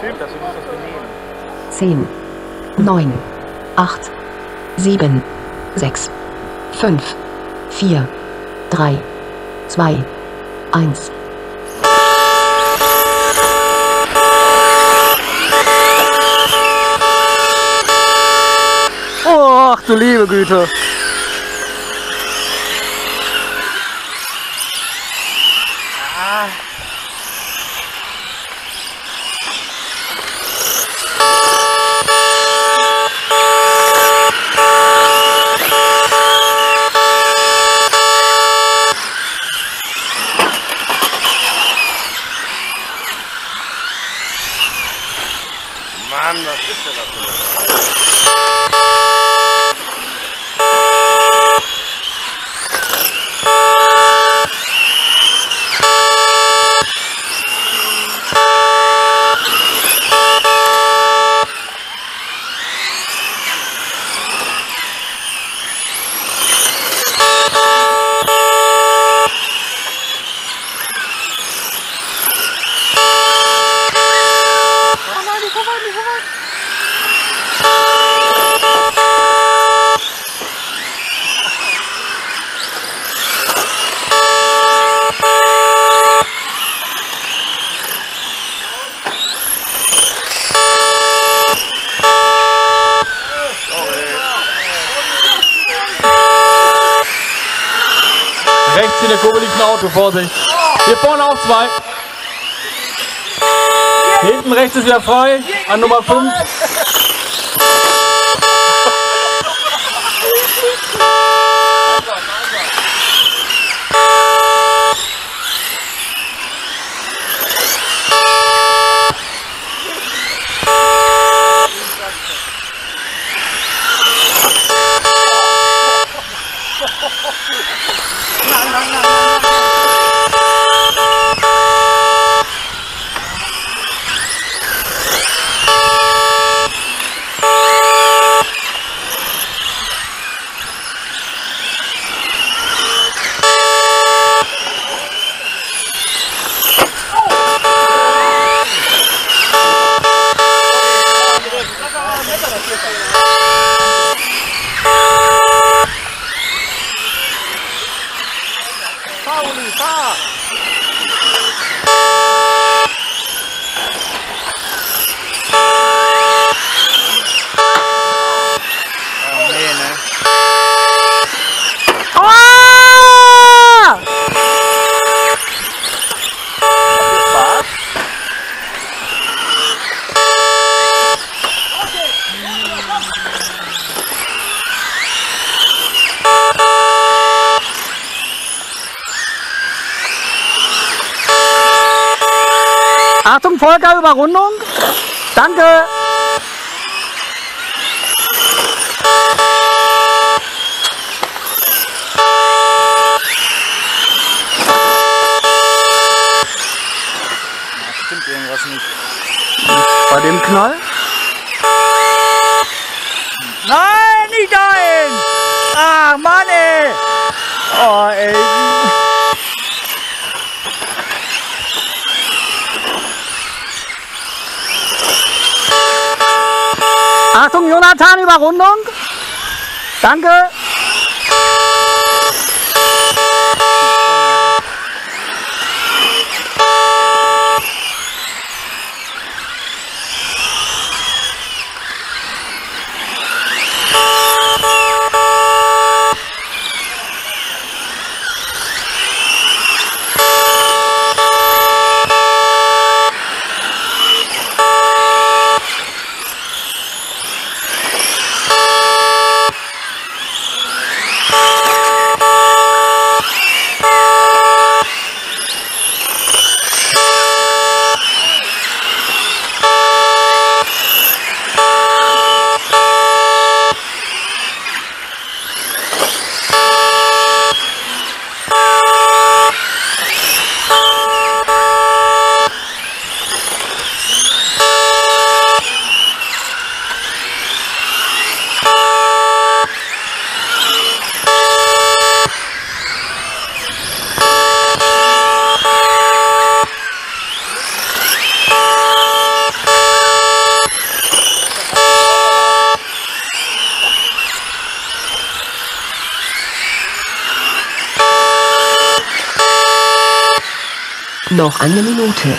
Stimmt, das ist das benehmen. 10, 9, 8, 7, 6, 5, 4, 3, 2, 1. Oh, ach du liebe Güte. Mann, was ist denn das für Rechts in der Kurve liegt ein Auto, Vorsicht. Hier vorne auch zwei. Hinten rechts ist wieder frei, an Nummer 5. Pauli, fahr! Oh nee, ne? Was? Achtung, Volker, Überrundung. Danke. Da stimmt irgendwas nicht. Bei dem Knall? Nein, nicht dahin! Ach, Mann, ey! Oh, ey. Achtung, Jonathan, Überrundung. Danke. Noch eine Minute.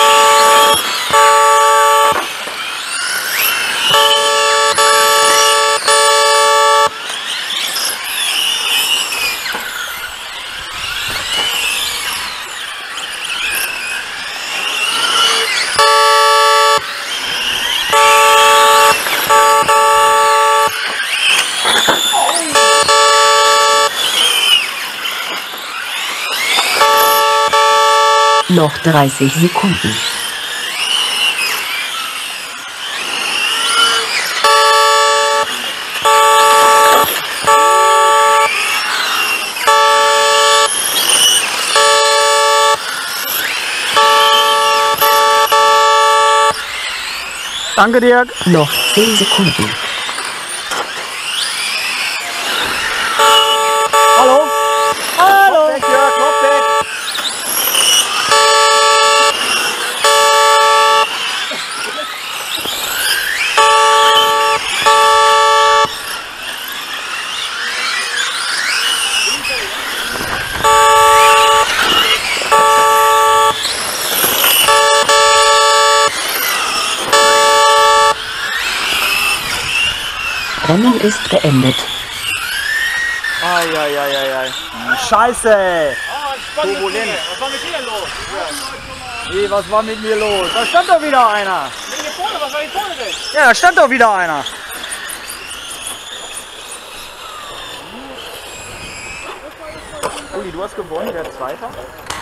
Noch 30 Sekunden. Danke, Dirk. Noch 10 Sekunden. Hallo? Hallo! Kopf weg, Jörg, Kopf weg! Rennen ist beendet. Eieieiei. Scheiße! Turbulent. Was war mit dir denn los? Wie, was war mit mir los? Da stand doch wieder einer. Was war die Tone denn? Ja, da stand doch wieder einer. Uli, du hast gewonnen, wer Zweiter?